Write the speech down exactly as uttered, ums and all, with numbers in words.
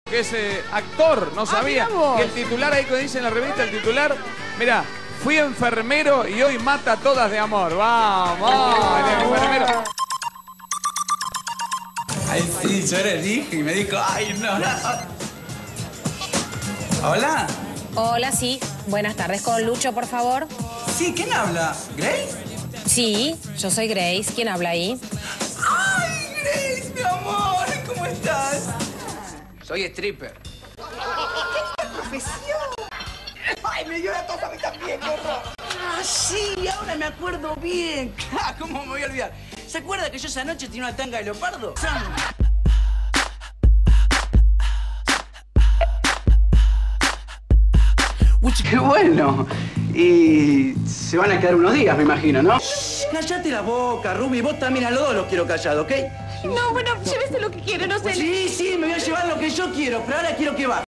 que es eh, actor, no sabía. Ah, que el titular, ahí que dice en la revista, el titular, mira, fui enfermero y hoy mata a todas de amor. Vamos, el enfermero. Ay, sí, yo le dije y me dijo, ay, no, no. ¿Hola? Hola, sí. Buenas tardes. Con Lucho, por favor. Sí, ¿quién habla? ¿Grace? Sí, yo soy Grace. ¿Quién habla ahí? ¡Ay, Grace, mi amor! ¿Cómo estás? Soy stripper. ¡Qué profesión! ¡Ay, me dio la tos a mí también, qué horror! Ah, sí, ahora me acuerdo bien. Ah, ¿cómo me voy a olvidar? ¿Se acuerda que yo esa noche tenía una tanga de leopardo? ¡Qué bueno! Y se van a quedar unos días, me imagino, ¿no? Cállate la boca, Ruby. Vos también a los dos los quiero callados, ¿ok? No, bueno, llévese lo que quiere, no sé. Sí, sí, me voy a llevar lo que yo quiero, pero ahora quiero que va.